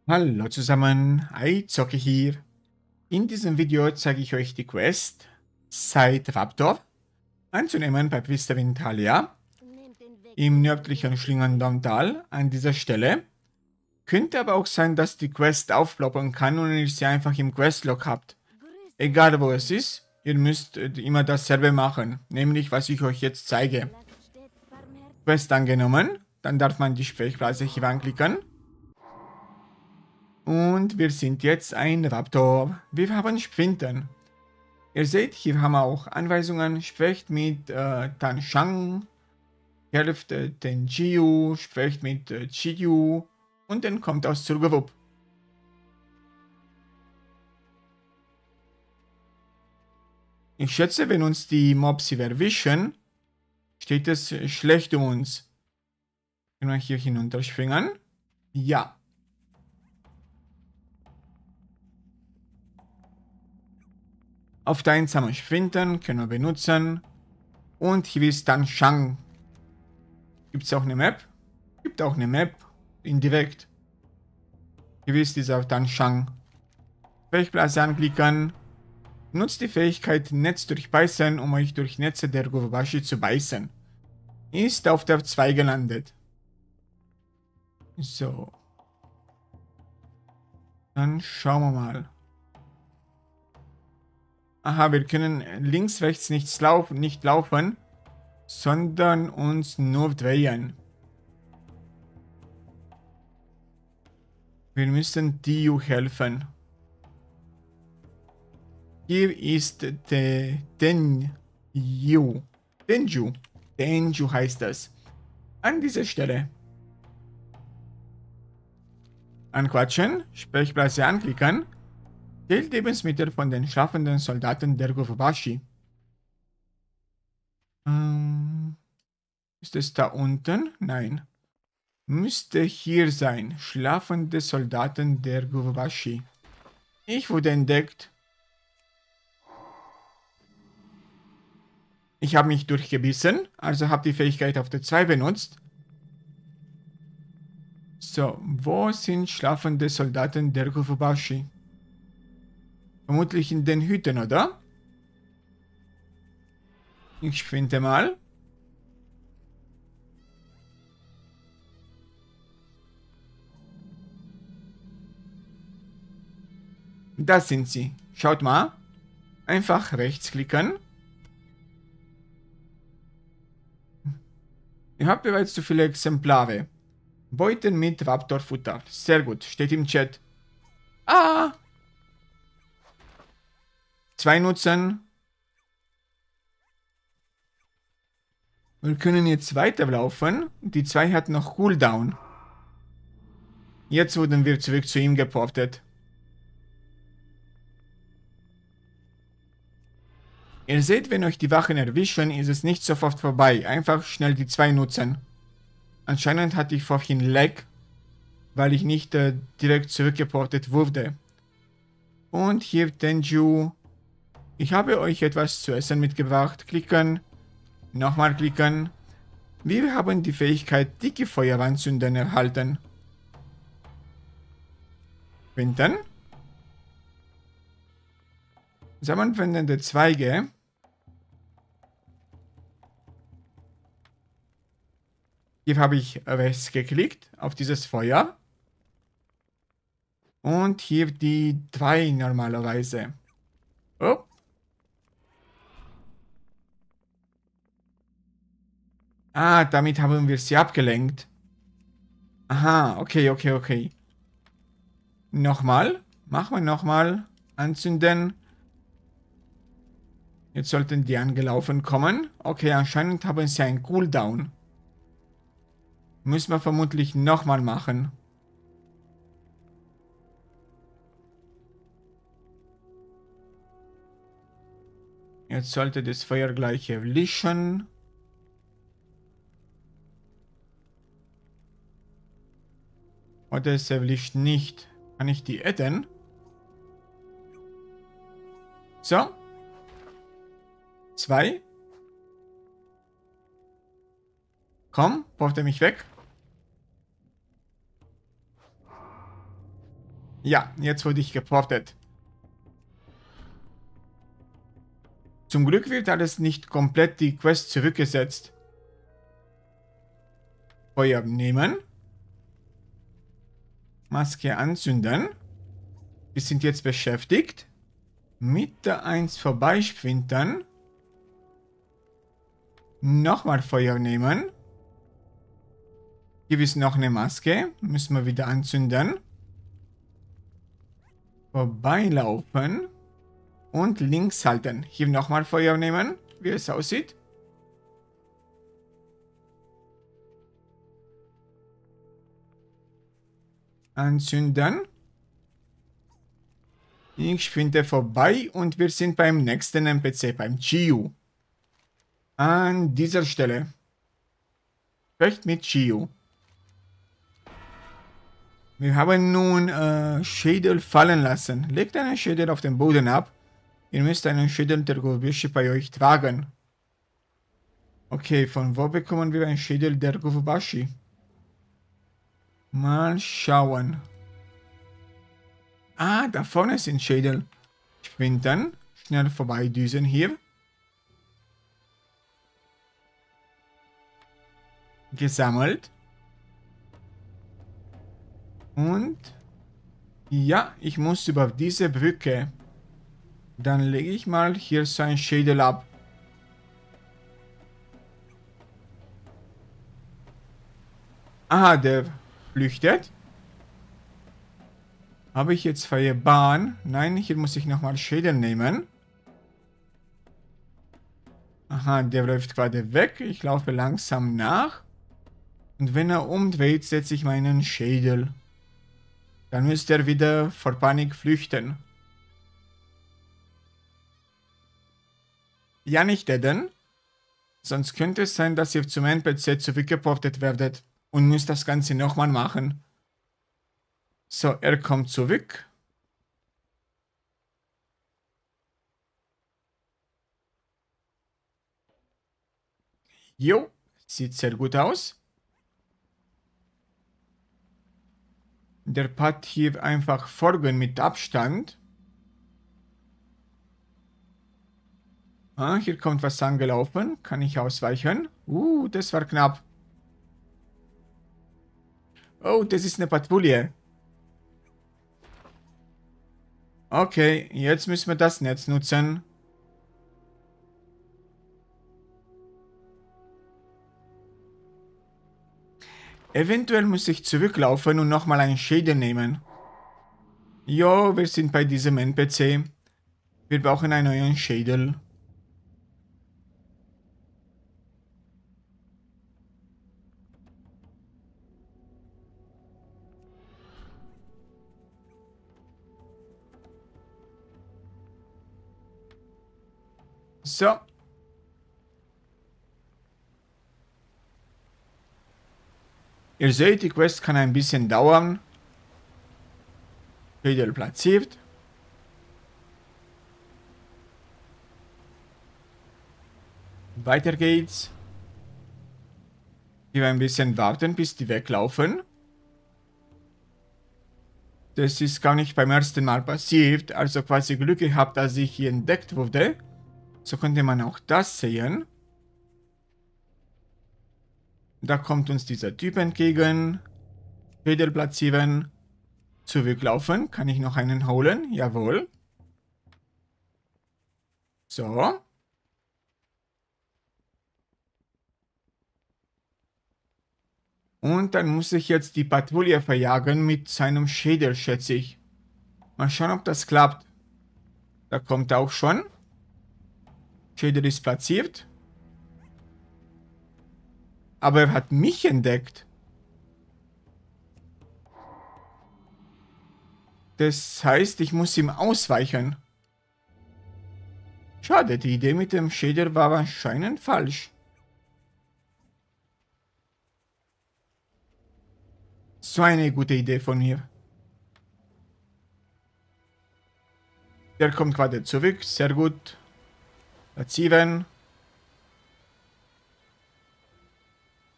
Hallo zusammen, iZocke hier. In diesem Video zeige ich euch die Quest Side Raptor anzunehmen bei Vista Ventalia im nördlichen Schlingendammtal an dieser Stelle. Könnte aber auch sein, dass die Quest aufploppen kann und ihr sie einfach im Questlog habt. Egal wo es ist, ihr müsst immer dasselbe machen, nämlich was ich euch jetzt zeige. Quest angenommen, dann darf man die Sprechblase hier anklicken. Und wir sind jetzt ein Raptor. Wir haben Sprinten. Ihr seht, hier haben wir auch Anweisungen. Sprecht mit Tan Shang, helft den Jiu, sprecht mit Chiyu und dann kommt aus Zurgewupp. Ich schätze, wenn uns die Mobs hier erwischen, steht es schlecht um uns. Können wir hier hinunterspringen? Ja. Auf der einsamen Sprinten können wir benutzen. Und hier ist dann Shang. Gibt es auch eine Map? Gibt auch eine Map. Indirekt. Hier ist dieser dann Shang. Sprechblase anklicken. Nutzt die Fähigkeit Netz durchbeißen, um euch durch Netze der Guwabashi zu beißen. Ist auf der 2 gelandet. So. Dann schauen wir mal. Aha, wir können links, rechts nicht laufen, sondern uns nur drehen. Wir müssen Dio helfen. Hier ist der Denju. Denju heißt das. An dieser Stelle. Anquatschen, Sprechblase anklicken. Zählt Lebensmittel von den schlafenden Soldaten der Guwabashi. Ist es da unten? Nein. Müsste hier sein. Schlafende Soldaten der Guwabashi. Ich wurde entdeckt. Ich habe mich durchgebissen, also habe die Fähigkeit auf der 2 benutzt. So, wo sind schlafende Soldaten der Guwabashi? Vermutlich in den Hütten, oder? Ich sprinte mal. Da sind sie. Schaut mal. Einfach rechts klicken. Ihr habt bereits zu viele Exemplare. Beuten mit Raptorfutter. Sehr gut. Steht im Chat. Ah! 2 nutzen. Wir können jetzt weiterlaufen. Die 2 hat noch Cooldown. Jetzt wurden wir zurück zu ihm geportet. Ihr seht, wenn euch die Wachen erwischen, ist es nicht sofort vorbei. Einfach schnell die 2 nutzen. Anscheinend hatte ich vorhin Lag, weil ich nicht direkt zurückgeportet wurde. Und hier Tenju. Ich habe euch etwas zu essen mitgebracht. Klicken. Nochmal klicken. Wir haben die Fähigkeit dicke Feuerwand zünden erhalten. Finden. Zusammenwendende Zweige. Hier habe ich rechts geklickt auf dieses Feuer. Und hier die 3 normalerweise. Oh. Ah, damit haben wir sie abgelenkt. Aha, okay. Nochmal. Machen wir nochmal. Anzünden. Jetzt sollten die angelaufen kommen. Okay, anscheinend haben sie einen Cooldown. Müssen wir vermutlich nochmal machen. Jetzt sollte das Feuer gleich erlischen. Oder es erlischt nicht. Kann ich die adden? So. 2. Komm, porte mich weg. Ja, jetzt wurde ich geportet. Zum Glück wird alles nicht komplett die Quest zurückgesetzt. Feuer nehmen. Maske anzünden. Wir sind jetzt beschäftigt. Mit der 1 vorbeisprinten. Nochmal Feuer nehmen. Hier ist noch eine Maske. Müssen wir wieder anzünden. Vorbeilaufen. Und links halten. Hier nochmal Feuer nehmen, wie es aussieht. Anzünden. Ich sprinte vorbei und wir sind beim nächsten NPC, beim Chiyu. An dieser Stelle. Sprecht mit Chiyu. Wir haben nun Schädel fallen lassen. Legt einen Schädel auf den Boden ab. Ihr müsst einen Schädel der Guvubashi bei euch tragen. Okay, von wo bekommen wir einen Schädel der Guvubashi? Mal schauen. Ah, da vorne sind Schädel. Sprinten. Schnell vorbeidüsen hier. Gesammelt. Und ja, ich muss über diese Brücke. Dann lege ich mal hier so ein Schädel ab. Aha, der flüchtet. Habe ich jetzt freie Bahn? Nein, hier muss ich nochmal Schädel nehmen. Aha, der läuft gerade weg. Ich laufe langsam nach. Und wenn er umdreht, setze ich meinen Schädel. Dann müsste er wieder vor Panik flüchten. Ja, nicht denn? Sonst könnte es sein, dass ihr zum NPC zurückgeportet werdet und müsst das Ganze nochmal machen. So, er kommt zurück. Jo, sieht sehr gut aus. Der Part hier einfach folgen mit Abstand. Ah, hier kommt was angelaufen. Kann ich ausweichen? Das war knapp. Oh, das ist eine Patrouille. Okay, jetzt müssen wir das Netz nutzen. Eventuell muss ich zurücklaufen und nochmal einen Schädel nehmen. Jo, wir sind bei diesem NPC. Wir brauchen einen neuen Schädel. So. Ihr seht, die Quest kann ein bisschen dauern. Schädel platziert. Weiter geht's. Hier ein bisschen warten, bis die weglaufen. Das ist gar nicht beim ersten Mal passiert, also quasi Glück gehabt, dass ich hier entdeckt wurde. So konnte man auch das sehen. Da kommt uns dieser Typ entgegen. Schädel platzieren. Zurücklaufen. Kann ich noch einen holen? Jawohl. So. Und dann muss ich jetzt die Patrouille verjagen mit seinem Schädel, schätze ich. Mal schauen, ob das klappt. Da kommt er auch schon. Schädel ist platziert. Aber er hat mich entdeckt. Das heißt, ich muss ihm ausweichen. Schade, die Idee mit dem Schädel war anscheinend falsch. So eine gute Idee von mir. Der kommt gerade zurück, sehr gut. Platzieren.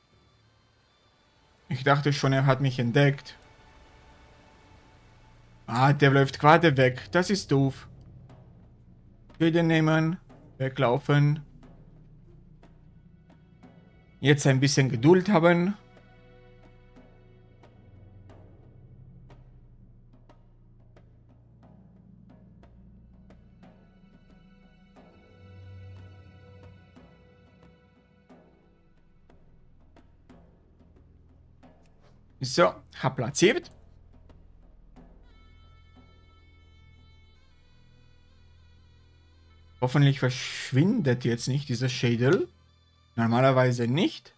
Ich dachte schon, er hat mich entdeckt. Ah, der läuft gerade weg. Das ist doof. Schäden nehmen. Weglaufen. Jetzt ein bisschen Geduld haben. So, hab platziert. Hoffentlich verschwindet jetzt nicht dieser Schädel. Normalerweise nicht.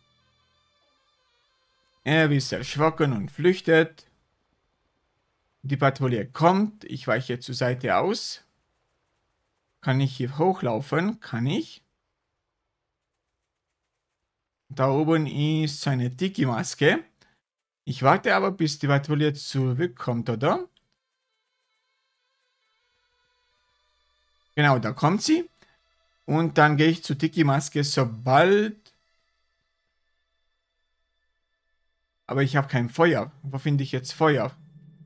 Er ist erschrocken und flüchtet. Die Patrouille kommt. Ich weiche zur Seite aus. Kann ich hier hochlaufen? Kann ich. Da oben ist so eine Tiki-Maske. Ich warte aber, bis die Patrouille zurückkommt, oder? Genau, da kommt sie. Und dann gehe ich zu Tiki-Maske, sobald... Aber ich habe kein Feuer. Wo finde ich jetzt Feuer?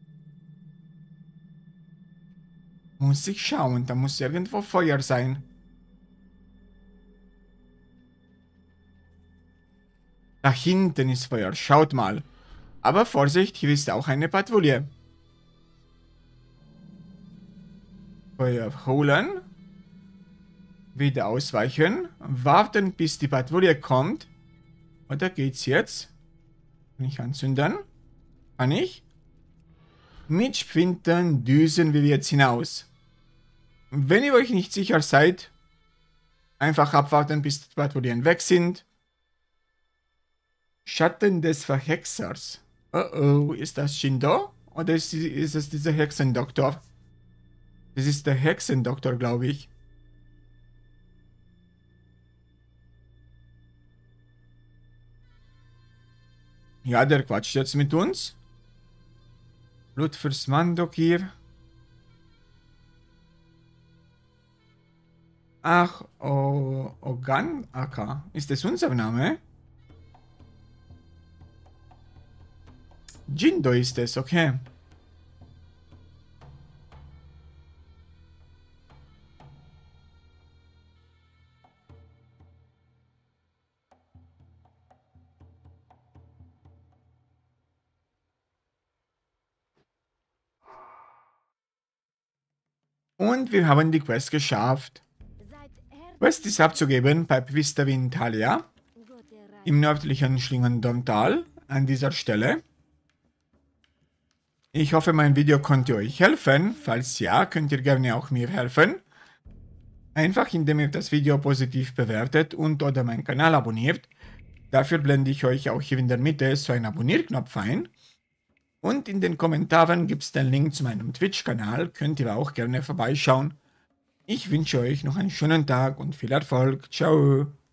Muss ich schauen, da muss irgendwo Feuer sein. Da hinten ist Feuer, schaut mal. Aber Vorsicht, hier ist auch eine Patrouille. Feuer holen. Wieder ausweichen. Warten, bis die Patrouille kommt. Oder geht's jetzt? Kann ich anzünden? Kann ich? Mit Sprinten düsen wir jetzt hinaus. Wenn ihr euch nicht sicher seid, einfach abwarten, bis die Patrouillen weg sind. Schatten des Verhexers. Oh oh, ist das Shindo? Oder ist es dieser Hexendoktor? Das ist der Hexendoktor, glaube ich. Ja, der quatscht jetzt mit uns. Blut fürs Mandokir. Ach, Oganaka. Ist das unser Name? Jindo ist es, okay. Und wir haben die Quest geschafft. Quest ist abzugeben bei Vista Vintalia im nördlichen Schlingendorntal an dieser Stelle. Ich hoffe, mein Video konnte euch helfen. Falls ja, könnt ihr gerne auch mir helfen. Einfach indem ihr das Video positiv bewertet und oder meinen Kanal abonniert. Dafür blende ich euch auch hier in der Mitte so einen Abonnierknopf ein. Und in den Kommentaren gibt es den Link zu meinem Twitch-Kanal, könnt ihr auch gerne vorbeischauen. Ich wünsche euch noch einen schönen Tag und viel Erfolg. Ciao!